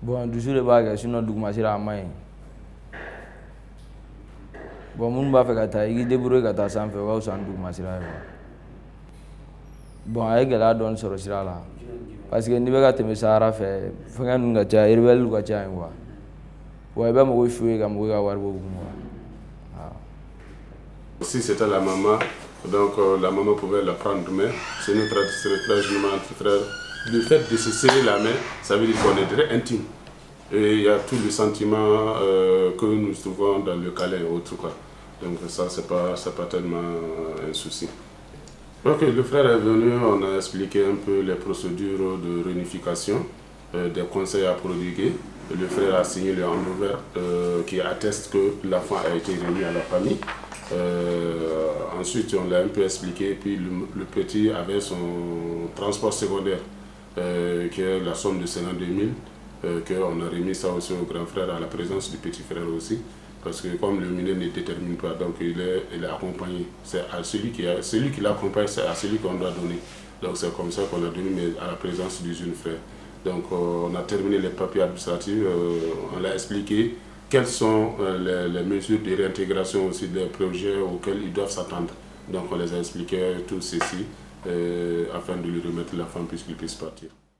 Bon, du jour de bague, sinon du coup, à main. Bon, mon bas fait gâteau, il débrouille gâteau sans faire, ou sans du coup, bon, avec la donne sur le là. Parce que ni bɛ ka tɛmɛ Sahara fɛ fɛngɛ ninnu ka ca rebelle ka ca yen quoi. Ouais, ben moi je suis comme moi avoir beaucoup moi. Si c'était la maman, donc la maman pouvait la prendre main. C'est notre tradition entre frères. Le fait de se serrer la main, ça veut dire qu'on est très intime. Et il y a tout le sentiment que nous trouvons dans le câlin et autres quoi. Donc ça c'est pas tellement un souci. Ok, le frère est venu, on a expliqué un peu les procédures de réunification, des conseils à prodiguer. Le frère a signé le handover qui atteste que l'enfant a été remis à la famille. Ensuite, on l'a un peu expliqué, puis le petit avait son transport secondaire, qui est la somme de 52 000, qu'on a remis ça aussi au grand frère à la présence du petit frère aussi. Parce que comme le mineur ne détermine pas, donc il est accompagné. C'est à celui qui l'accompagne, c'est à celui qu'on doit donner. Donc c'est comme ça qu'on a donné, mais à la présence du jeune frère. Donc on a terminé les papiers administratifs, on l'a expliqué quelles sont les mesures de réintégration aussi des projets auxquels ils doivent s'attendre. Donc on les a expliqué tout ceci afin de lui remettre l'enfant puisqu'il puisse partir.